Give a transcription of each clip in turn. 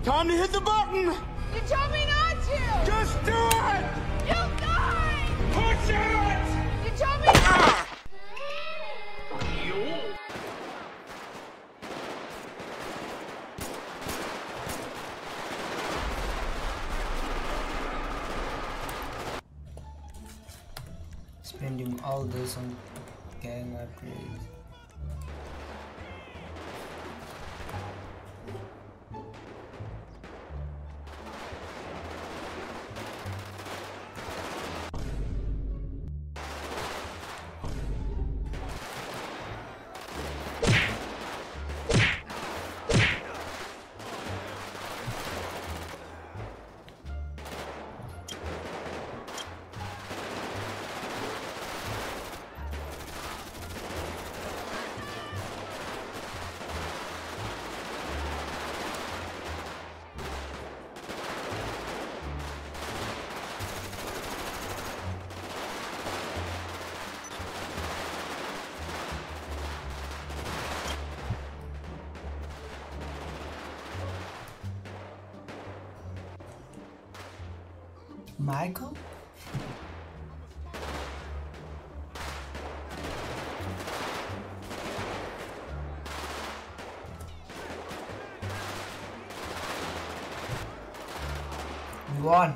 Time to hit the button! You told me not to! Just do it! You died! Push it! You told me not. Spending all this on gang upgrades. Michael? We won.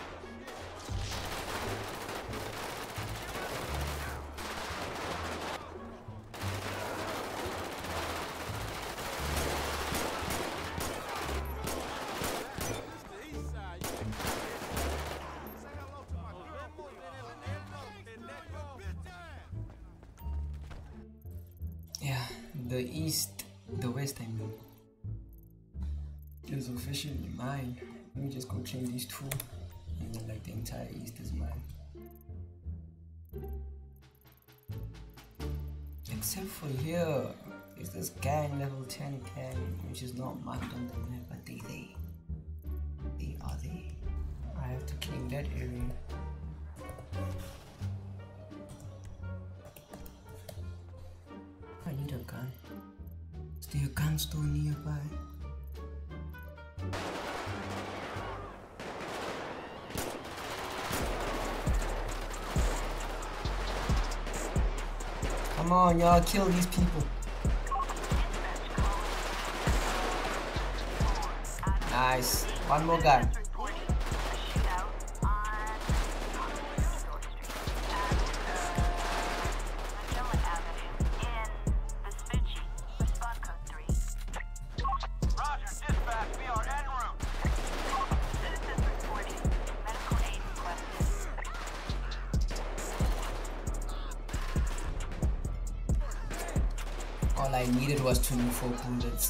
Yeah, the west, I mean, is officially mine. Let me just go claim these two, and then like the entire east is mine. Except for here, is this gang level 10 gang, which is not marked on the map, but they are there. I have to claim that area. I need a gun. Is there a gun store nearby? Come on, y'all, kill these people. Nice. One more guy. All I needed was 24 bullets.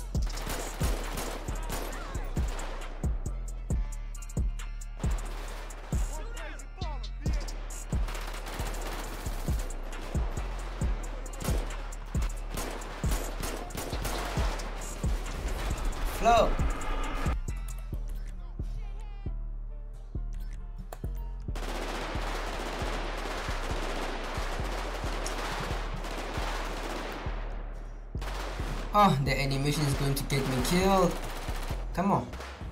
Flow. Oh, the animation is going to get me killed. Come on.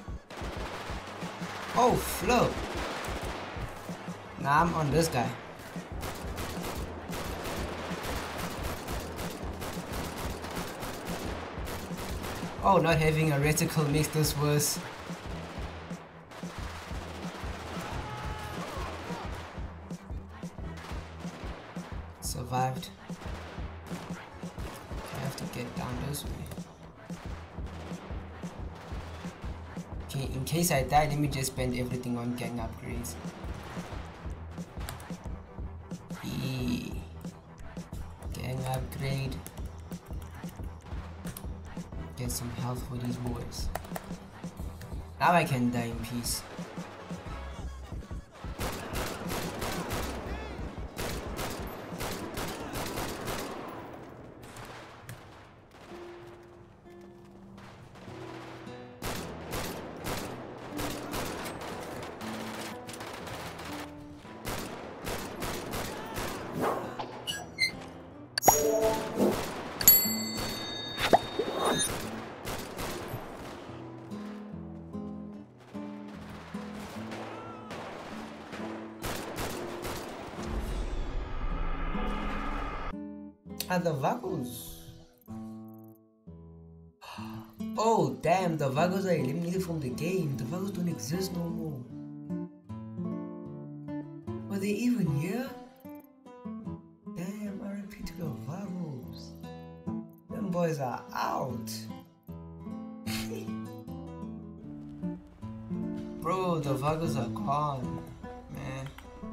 Oh, flow. Nah, I'm on this guy. Oh, not having a reticle makes this worse. Survived. I have to get down this way. Okay, in case I die, let me just spend everything on gang upgrades. Gang upgrade. Get some health for these boys. Now I can die in peace. Ah, the Vagos. Oh damn, the Vagos are eliminated from the game. The Vagos don't exist no more. Were they even here? Damn, RIP to the Vagos. Them boys are out. Bro, the Vagos are gone, man.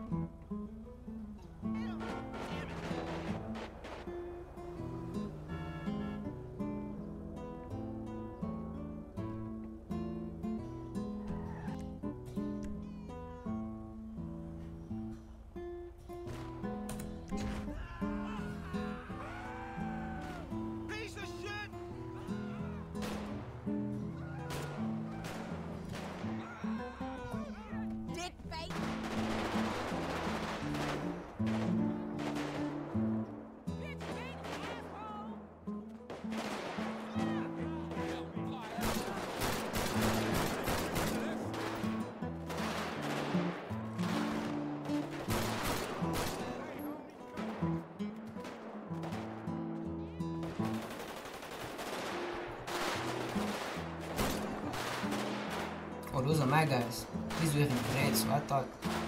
Piece of shit! Dick face. Oh, those are my guys. He's wearing red, so I thought.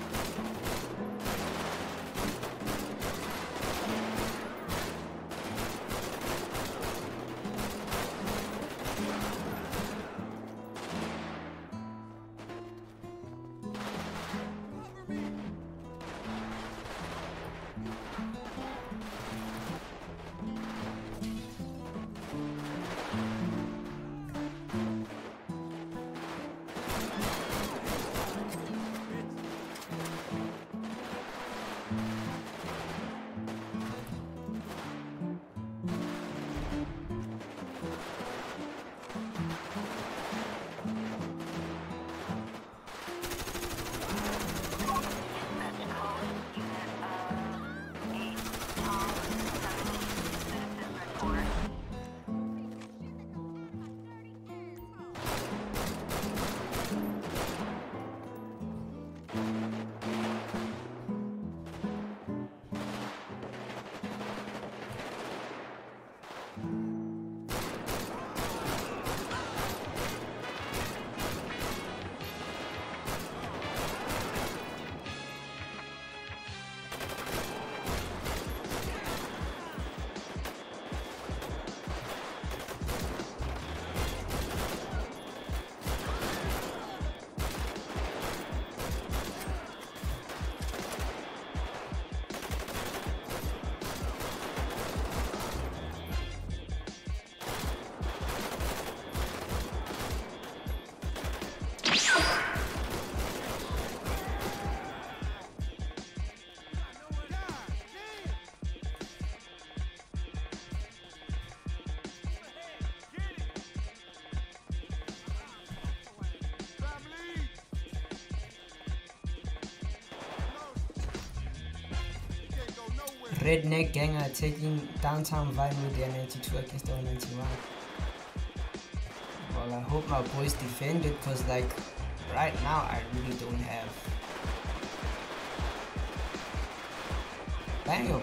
Redneck gang are taking downtown Vine with their 92 against their 91. Well, I hope my boys defend it, because like right now I really don't have. Bam!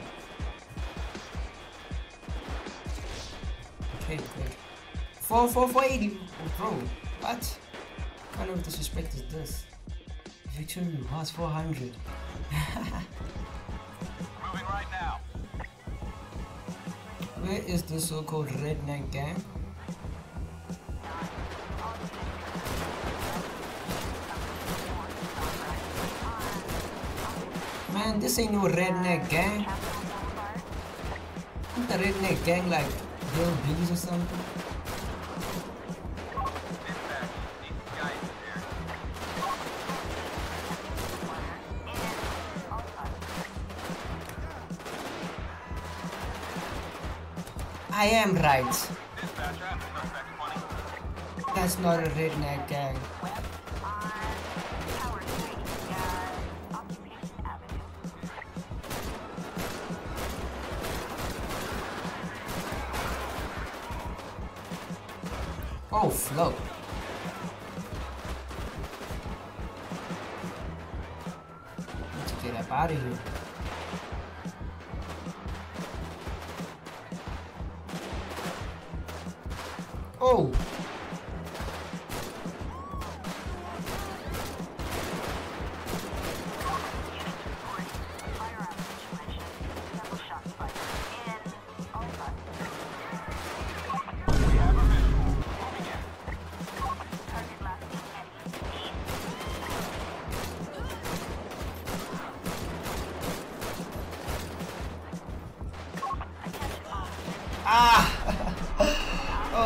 Okay, good. 480, bro. What kind of disrespect is this? Victory rewards 400. Moving right now. Where is the so-called redneck gang? Man, this ain't no redneck gang. Isn't the redneck gang like hillbillies or something? I am right. That's not a redneck gang. Oh, float. Need to get up out of here.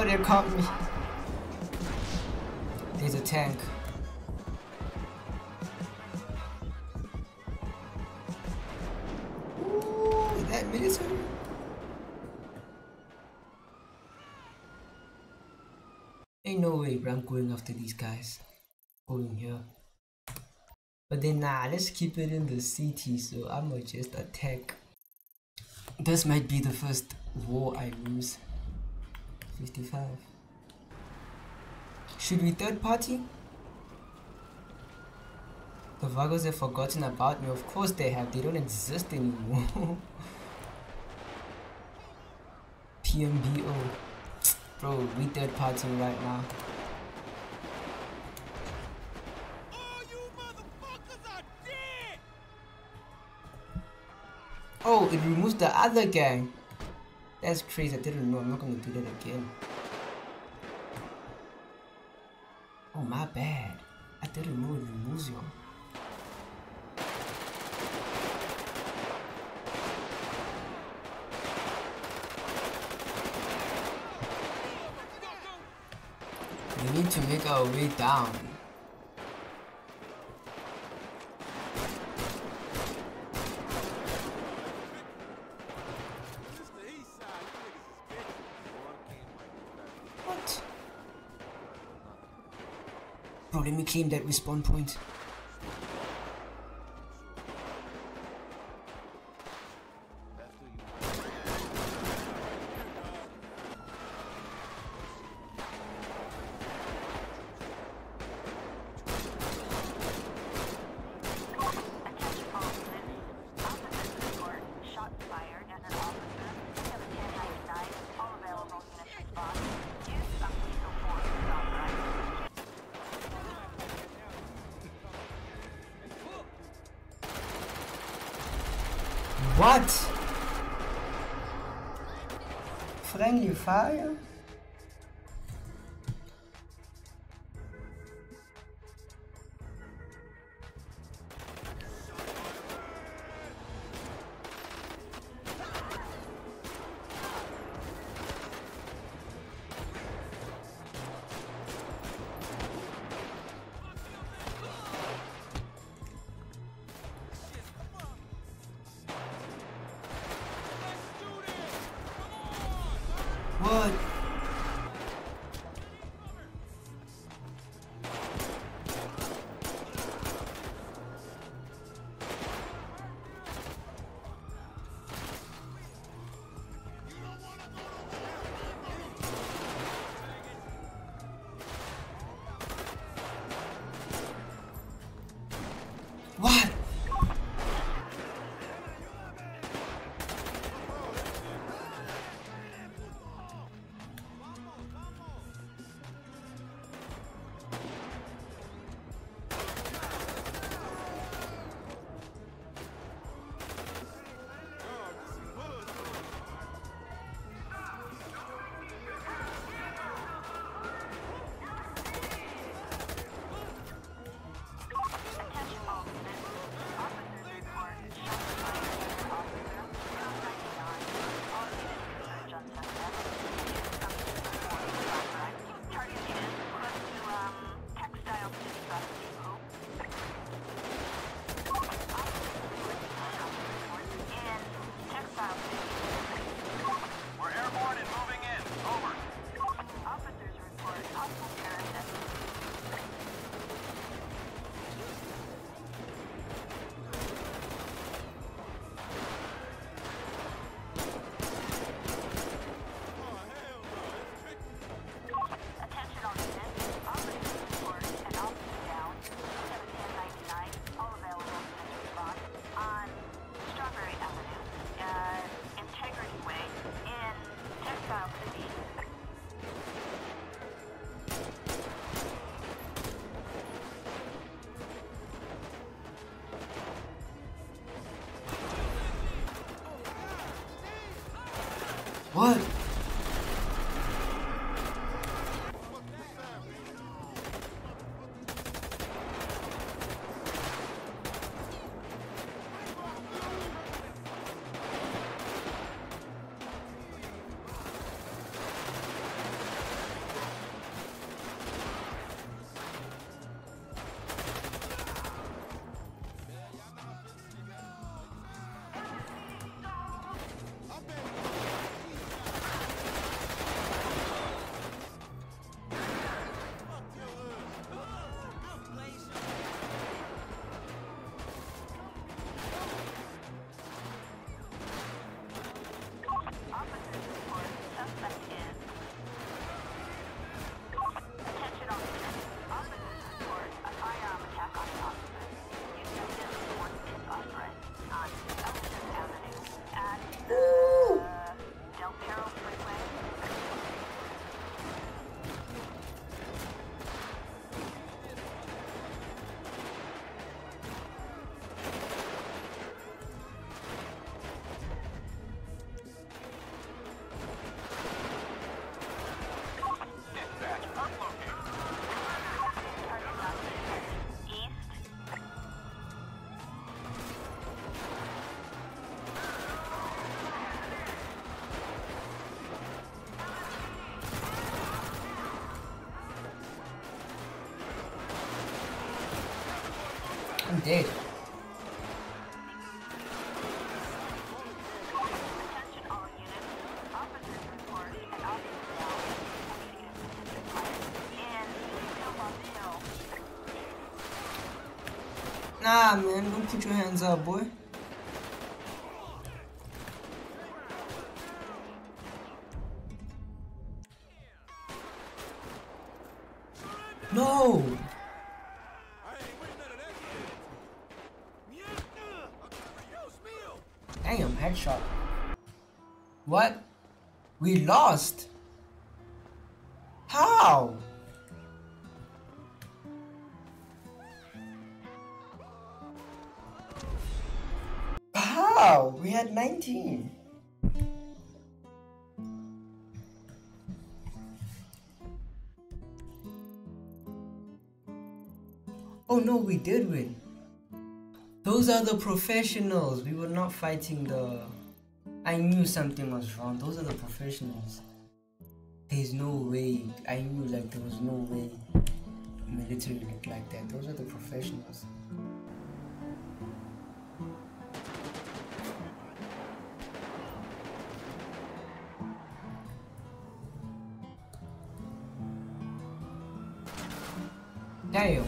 Oh, they caught me. There's a tank. Ooh, is that military? Ain't no way I'm going after these guys. Going here. But then nah, let's keep it in the city, so I'ma just attack. This might be the first war I lose. 55. Should we third party? The Vagos have forgotten about me. Of course they have, they don't exist anymore. PMBO. Bro, we third partying right now. Oh, it removes the other gang. That's crazy. I didn't know. I'm not gonna do that again. Oh, my bad. I didn't know it removes you. We need to make our way down. What? Bro, let me claim that respawn point. What? Friendly fire? What? What? We're airborne and moving in. Over. Officers report hostile terrorist. Attention all units. Officers report an officer down. 1799. All available units respond on Strawberry Avenue, Integrity Way, in Textile City. What? I'm dead. Attention all units. Officers report an officer down. Immediate assistance required. In Pillbox Hill. Nah, man, don't put your hands up, boy. No! Damn, headshot. What? We lost? How? How? We had 19. Oh no, we did win. Those are the professionals. We were not fighting the... I knew something was wrong. Those are the professionals. There's no way. I knew like there was no way military looked like that. Those are the professionals. Damn.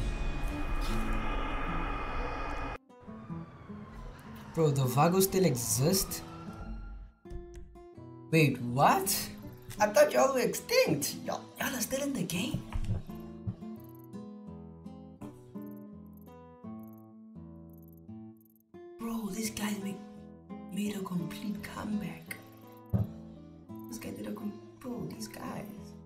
Bro, the Vagos still exist? Wait, what? I thought y'all were extinct. Y'all are still in the game? Bro, this guy made a complete comeback. This guy did a bro, these guys.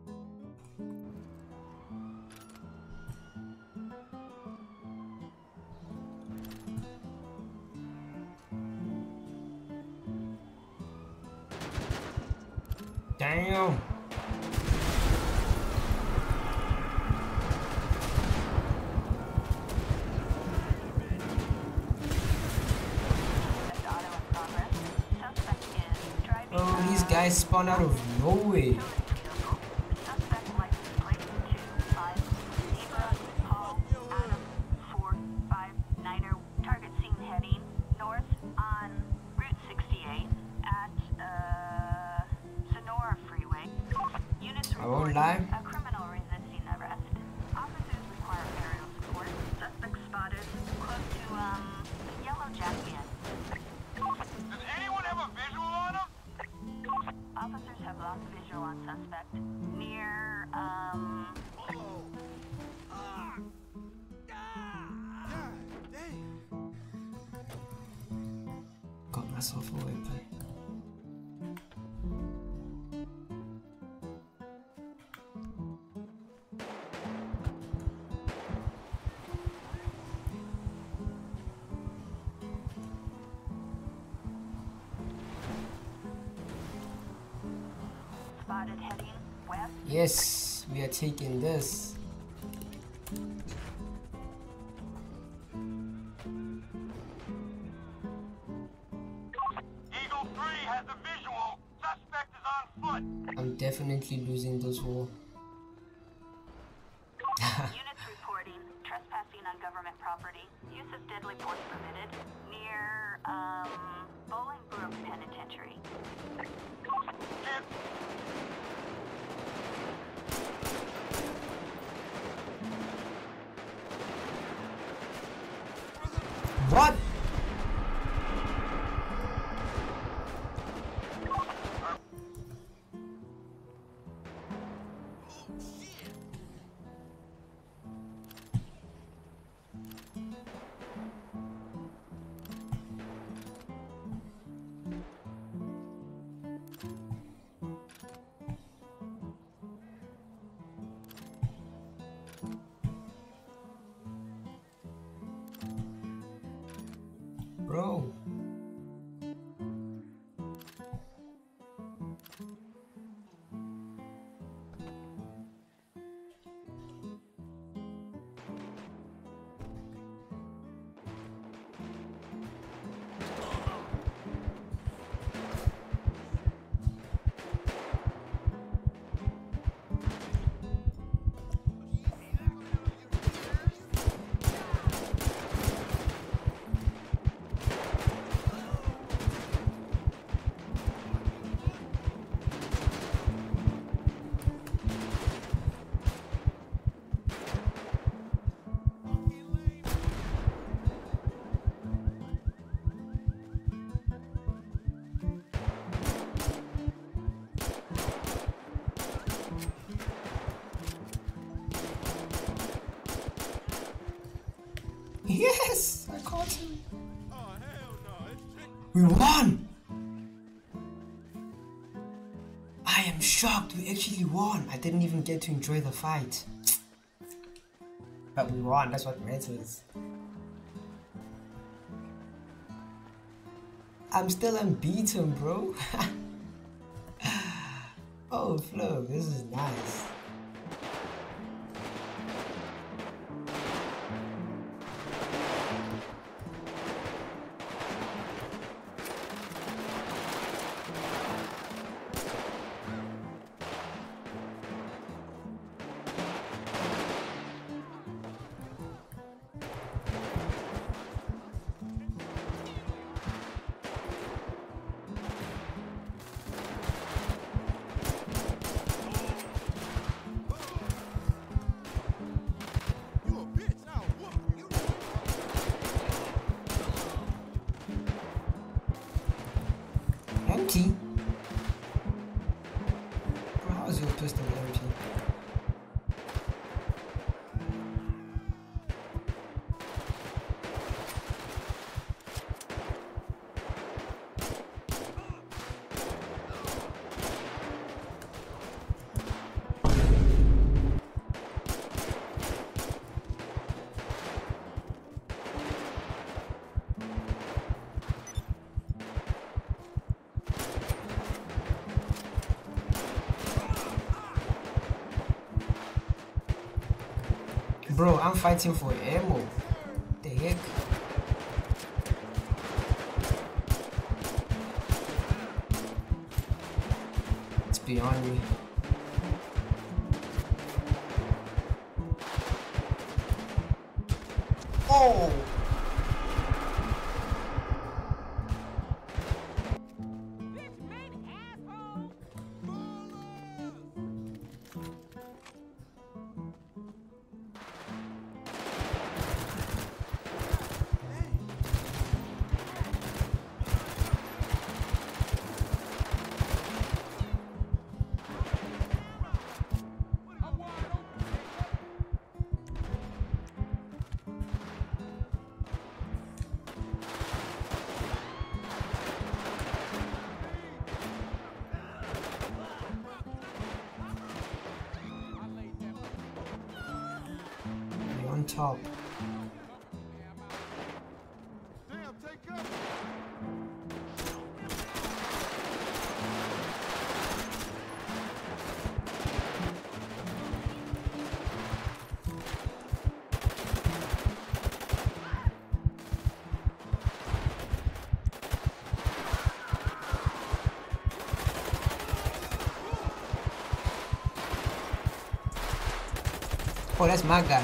Damn. Oh, these guys spawn out of nowhere. Target seen heading north on Route 68 at Sonora Freeway. Units I won't report lie. a criminal resisting arrest. Officers require aerial support. Suspect spotted close to Yellow Jack Inn. Does anyone have a visual on him? Officers have lost visual on suspect near Got myself a weapon. spotted heading west. Yes, we are taking this. Eagle 3 has a visual. Suspect is on foot. I'm definitely losing this war. Units reporting trespassing on government property. Use of deadly force permitted near Bolingbrook Penitentiary. What? Bro. Yes! I caught him. We won! I am shocked, we actually won. I didn't even get to enjoy the fight. But we won, that's what matters. I'm still unbeaten, bro. Oh, Flo, this is nice. Empty? Bro, how is your pistol empty? Bro, I'm fighting for ammo. What the heck? It's beyond me. Oh! On top. Damn, take cover. Oh, that's my guy.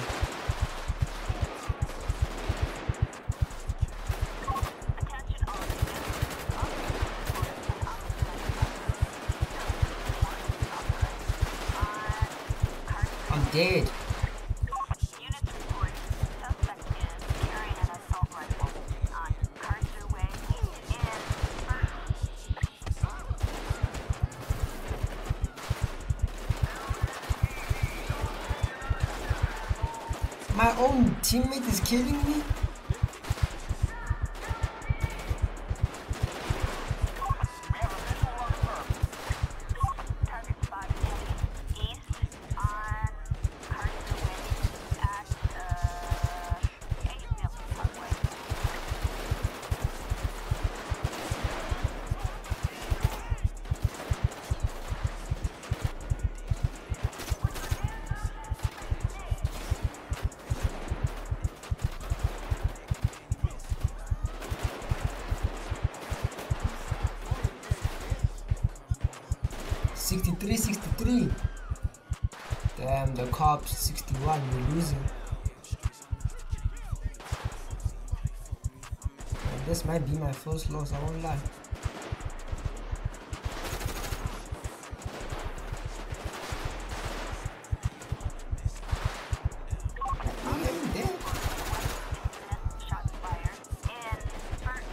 I'm dead. Units report suspect is carrying an assault rifle on Carter Way in My own teammate is killing me? target spot east on Carter Way at 8 Mill Parkway. $63. Damn, the cops 61, we're losing. And this might be my first loss, I won't lie. I'm dead. Shots fired in Burton.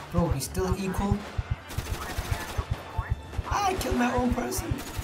Bro, we still equal? I killed my own person.